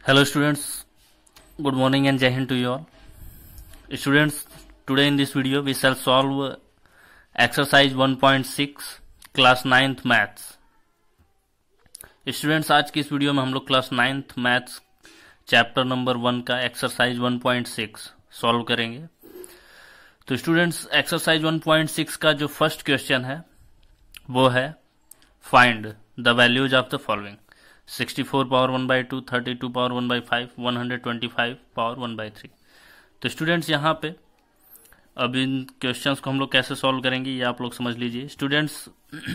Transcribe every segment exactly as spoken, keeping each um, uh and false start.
Hello students, good morning and Jai Hind to you all. Students, today in this video we shall solve exercise one point six class ninth maths. Students, आज की इस video में हम लोग class ninth maths chapter number one का exercise one point six solve करेंगे। तो students, exercise one point six का जो फर्स्ट क्वेश्चन है वो है find the values of the following sixty four power one by two, thirty two power one by five, one hundred twenty five power one by three. तो students, यहाँ पे अब इन questions को हम लोग कैसे सॉल्व करेंगे ये आप लोग समझ लीजिए। स्टूडेंट्स,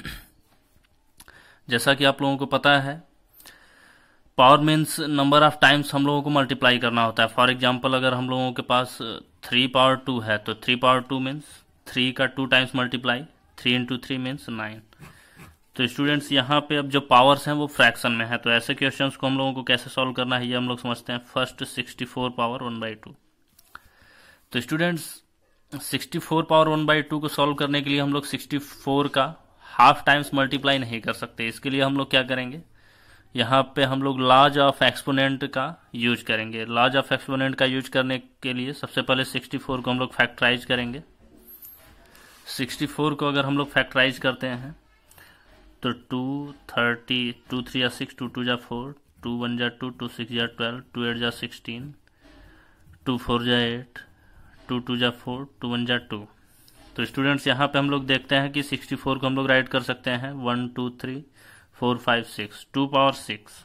जैसा कि आप लोगों को पता है, power means number of times हम लोगों को मल्टीप्लाई करना होता है। फॉर एग्जांपल, अगर हम लोगों के पास थ्री पावर टू है तो three power two means three का two times multiply, three into three means nine. तो स्टूडेंट्स, यहाँ पे अब जो पावर्स हैं वो फ्रैक्शन में है, तो ऐसे क्वेश्चंस को हम लोगों को कैसे सॉल्व करना है ये हम लोग समझते हैं। First sixty four power one by two. तो students, sixty four power one by two को सॉल्व करने के लिए हम लोग सिक्सटी फोर का हाफ टाइम्स मल्टीप्लाई नहीं कर सकते। इसके लिए हम लोग क्या करेंगे, यहाँ पे हम लोग लॉज ऑफ एक्सपोनेंट का यूज करेंगे। लॉज ऑफ एक्सपोनेंट का यूज करने के लिए सबसे पहले सिक्सटी फोर को हम लोग फैक्टराइज करेंगे। सिक्सटी फोर को अगर हम लोग फैक्टराइज करते हैं तो टू, थर्टी, टू थ्री या सिक्स, टू टू जा फोर, टू वन जा टू, टू सिक्स जा ट्वेल्व, टू एट जा सिक्सटीन, टू फोर जा एट, टू टू जा फोर, टू वन जा टू। तो स्टूडेंट्स, यहाँ पे हम लोग देखते हैं कि सिक्सटी फोर को हम लोग राइट कर सकते हैं one two three four five six, two power six.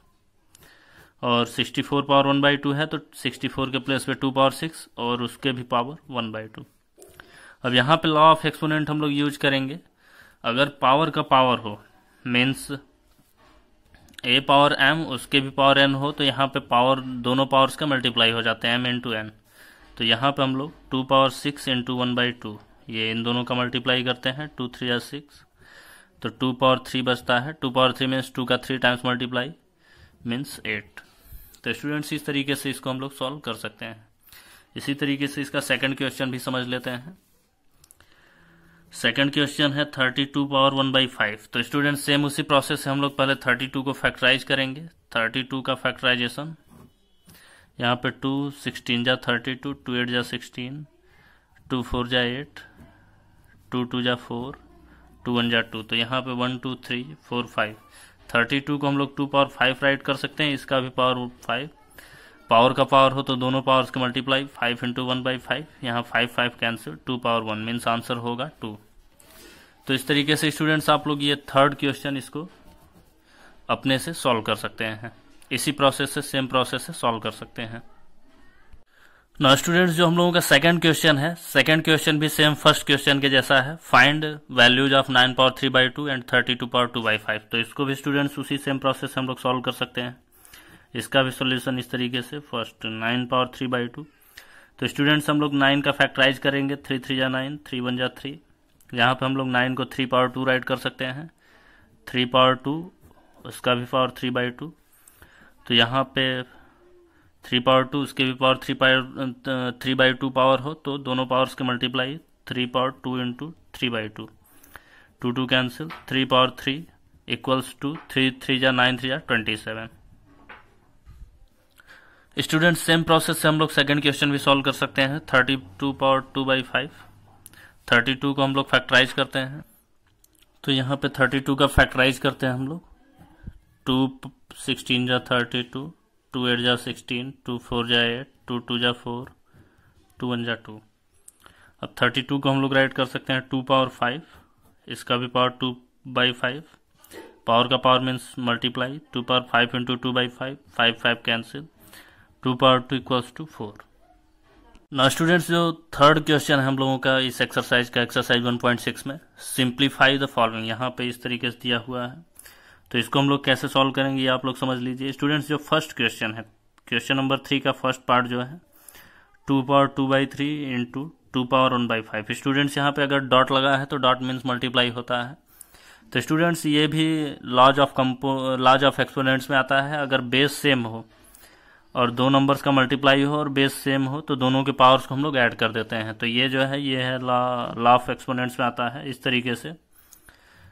और sixty four power one by two है तो सिक्सटी फोर के प्लेस पे टू पावर सिक्स और उसके भी पावर वन बाई टू। अब यहाँ पे लॉ ऑफ एक्सपोनेंट हम लोग यूज करेंगे। अगर पावर का पावर हो मीन्स ए पावर एम उसके भी पावर एन हो तो यहाँ पे पावर दोनों पावर्स का मल्टीप्लाई हो जाते हैं एम इंटू एन। तो यहाँ पे हम लोग two power six into one by two, ये इन दोनों का मल्टीप्लाई करते हैं, टू थ्री या सिक्स, तो टू पावर थ्री बचता है। Two power three means two का three times multiply means eight. तो स्टूडेंट्स, इस तरीके से इसको हम लोग सॉल्व कर सकते हैं। इसी तरीके से इसका सेकंड क्वेश्चन भी समझ लेते हैं। सेकंड क्वेश्चन है thirty two power one by five. तो स्टूडेंट, सेम उसी प्रोसेस से हम लोग पहले थर्टी टू को फैक्टराइज करेंगे। थर्टी टू का फैक्टराइजेशन, यहाँ पे टू, सिक्सटीन जा थर्टी टू, टू एट जा सिक्सटीन, टू फोर जा एट, टू टू जा फोर, टू वन जा टू। तो यहाँ पे one two three four five. Thirty two को हम लोग टू पावर फाइव राइट कर सकते हैं, इसका भी पावर फाइव। पावर का पावर हो तो दोनों पावर्स के multiply, five into one by five, यहाँ five five cancel, two power one means answer होगा टू। तो इस तरीके से स्टूडेंट्स आप लोग ये थर्ड क्वेश्चन इसको अपने से सॉल्व कर सकते हैं। इसी प्रोसेस से, सेम प्रोसेस से सॉल्व कर सकते हैं। ना स्टूडेंट्स, जो हम लोगों का सेकंड क्वेश्चन है, सेकंड क्वेश्चन भी सेम फर्स्ट क्वेश्चन के जैसा है। Find values of nine power three by two and thirty two power two by five. तो इसको भी स्टूडेंट्स उसी सेम प्रोसेस से हम लोग सॉल्व कर सकते हैं। इसका भी सॉल्यूशन इस तरीके से, first nine power three by two. तो स्टूडेंट्स, हम लोग नाइन का फैक्टराइज करेंगे, थ्री थ्री जा नाइन, थ्री वन जा थ्री। यहाँ पे हम लोग नाइन को थ्री पावर टू राइट कर सकते हैं, थ्री पावर टू उसका भी पावर थ्री बाई टू। तो यहाँ पे थ्री पावर टू उसके भी power three power three by two power हो तो दोनों पावर्स के multiply, three power two into three by two, two two cancel, three power three equals two three three जा नाइन, थ्री जा twenty seven. Student, same process से हम लोग second question भी सॉल्व कर सकते हैं। Thirty two power two by five. Thirty two को हम लोग फैक्टराइज करते हैं, तो यहाँ पे थर्टी टू का फैक्टराइज करते हैं हम लोग। टू सिक्सटीन जा थर्टी टू, टू एट जा सिक्सटीन, टू फोर जा एट, टू टू जा फोर, टू वन जा टू। अब थर्टी टू को हम लोग राइट कर सकते हैं टू पावर फाइव, इसका भी power two by five. Power का power means multiply, two power five into two by five, five five cancel, two power two equals two four. ना स्टूडेंट्स, जो थर्ड क्वेश्चन है हम लोगों का इस एक्सरसाइज का, एक्सरसाइज वन पॉइंट सिक्स में, सिंप्लीफाई द फॉलोइंग, यहाँ पे इस तरीके से दिया हुआ है। तो इसको हम लोग कैसे सॉल्व करेंगे ये आप लोग समझ लीजिए। स्टूडेंट्स, जो फर्स्ट क्वेश्चन है, क्वेश्चन नंबर थ्री का फर्स्ट पार्ट जो है two power two by three into two power one by five. Students, यहाँ पे अगर डॉट लगा है तो डॉट मीन्स मल्टीप्लाई होता है। तो स्टूडेंट्स, ये भी laws of compo laws of exponents में आता है। अगर बेस सेम हो और दो नंबर्स का मल्टीप्लाई हो और बेस सेम हो तो दोनों के पावर्स को हम लोग ऐड कर देते हैं। तो ये जो है ये है लॉ लॉ ऑफ एक्सपोनेंट्स में आता है। इस तरीके से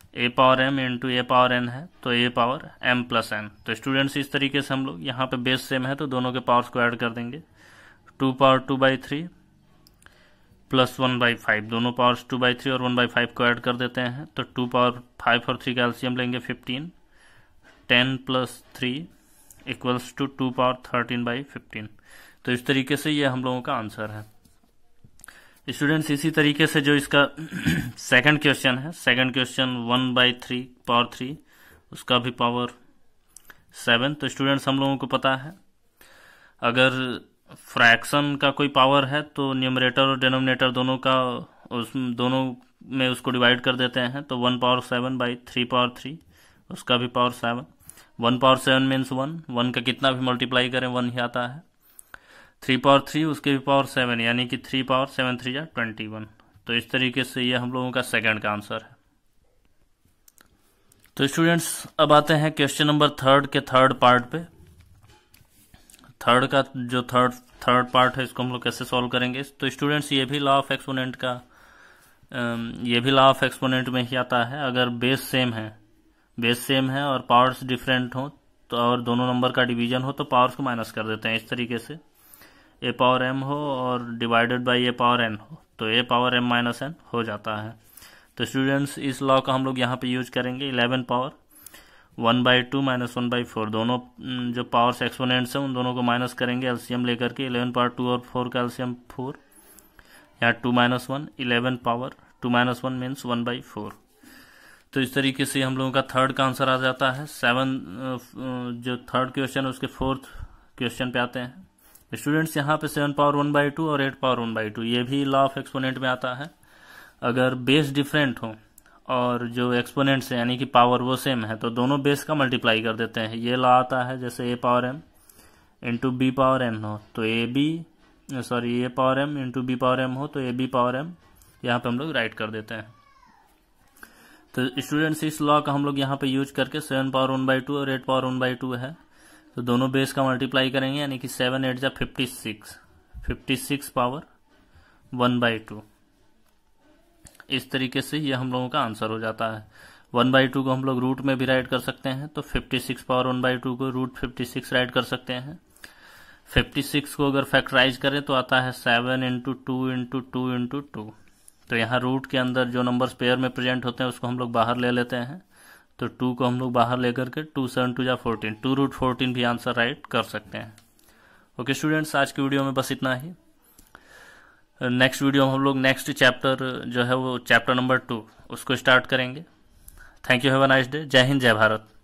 A power M into A power N है तो A power M plus N. तो स्टूडेंट्स इस तरीके से हम लोग यहाँ पे बेस सेम है तो दोनों के पावर्स को ऐड कर देंगे। Two power two by three plus one by five, दोनों पावर्स टू बाई थ्री और वन बाई फाइव को ऐड कर देते हैं तो टू पावर फाइव और थ्री का एलसीएम लेंगे fifteen, ten plus three equals two two power thirteen by fifteen. तो इस तरीके से ये हम लोगों का आंसर है। स्टूडेंट्स इसी तरीके से जो इसका सेकंड क्वेश्चन है, second question one by three power three, उसका भी पावर सेवन। तो स्टूडेंट्स हम लोगों को पता है अगर फ्रैक्शन का कोई पावर है तो न्यूमरेटर और डिनोमिनेटर दोनों का उस दोनों में उसको डिवाइड कर देते हैं तो one power seven by three power three, उसका भी power seven. One power seven means one, one का कितना भी मल्टीप्लाई करें वन ही आता है। थ्री पावर थ्री उसके भी पावर सेवन, यानी कि थ्री पावर सेवन थ्री या ट्वेंटी वन। तो इस तरीके से ये हम लोगों का सेकंड का आंसर है। तो स्टूडेंट्स अब आते हैं क्वेश्चन नंबर थर्ड के थर्ड पार्ट पे। थर्ड का जो थर्ड थर्ड पार्ट है इसको हम लोग कैसे सॉल्व करेंगे। तो स्टूडेंट्स ये भी लॉ ऑफ एक्सपोनेंट का ये भी लॉ ऑफ एक्सपोनेंट में ही आता है। अगर बेस सेम है बेस सेम है और पावर्स डिफरेंट हो तो और दोनों नंबर का डिवीजन हो तो पावर्स को माइनस कर देते हैं इस तरीके से। ए पावर एम हो और divided by A power N हो तो A power M minus N हो जाता है। तो स्टूडेंट्स इस लॉ का हम लोग यहाँ पे यूज करेंगे। Eleven power one by two minus one by four, दोनों जो पावर्स एक्सपोनेंट्स हैं उन दोनों को माइनस करेंगे एलसीएम लेकर के। इलेवन पावर टू और फोर का एलसीएम फोर, यहाँ two minus one, eleven power two minus one means one by four. तो इस तरीके से हम लोगों का थर्ड का आंसर आ जाता है। सेवन जो थर्ड क्वेश्चन है उसके फोर्थ क्वेश्चन पे आते हैं। स्टूडेंट्स यहाँ पे seven power one by two और eight power one by two ये भी लॉ ऑफ एक्सपोनेंट में आता है। अगर बेस डिफरेंट हो और जो एक्सपोनेंट्स है यानी कि पावर वो सेम है तो दोनों बेस का मल्टीप्लाई कर देते हैं। ये लॉ आता है जैसे A power M into B power N हो तो A B sorry A power M into B power M हो तो ए बी पावर एम यहाँ पे हम लोग राइट कर देते हैं। तो स्टूडेंट्स इस लॉ का हम लोग यहाँ पे यूज करके seven power one by two और eight power one by two है तो दोनों बेस का मल्टीप्लाई करेंगे यानी कि सेवन एट जा fifty six, fifty six power one by two. इस तरीके से ये हम लोगों का आंसर हो जाता है। वन बाई टू को हम लोग रूट में भी राइट कर सकते हैं तो fifty six power one by two को रूट फिफ्टी सिक्स राइट कर सकते हैं। फिफ्टी सिक्स को अगर फैक्टराइज करें तो आता है seven into two into two into two. तो यहाँ रूट के अंदर जो नंबर्स पेयर में प्रेजेंट होते हैं उसको हम लोग बाहर ले लेते हैं तो टू को हम लोग बाहर लेकर के टू सेवन टू या फोर्टीन, टू रूट फोर्टीन भी आंसर राइट कर सकते हैं। ओके स्टूडेंट्स, आज की वीडियो में बस इतना ही। नेक्स्ट वीडियो में हम लोग नेक्स्ट चैप्टर जो है वो चैप्टर नंबर टू उसको स्टार्ट करेंगे। Thank you, have a nice day. जय हिंद, जय भारत।